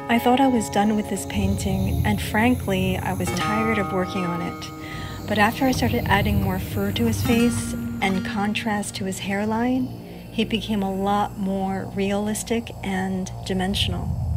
I thought I was done with this painting, and frankly, I was tired of working on it. But after I started adding more fur to his face and contrast to his hairline, he became a lot more realistic and dimensional.